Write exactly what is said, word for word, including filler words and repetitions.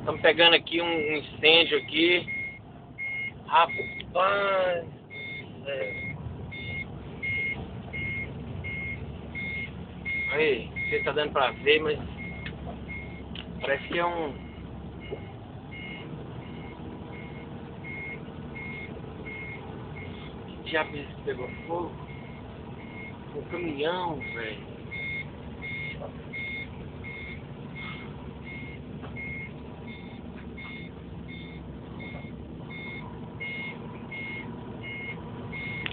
Estamos pegando aqui um, um incêndio aqui. Rapaz, é. Aí, não sei se tá dando pra ver, mas parece que é um... Que diabo é esse que pegou fogo? Um caminhão, velho.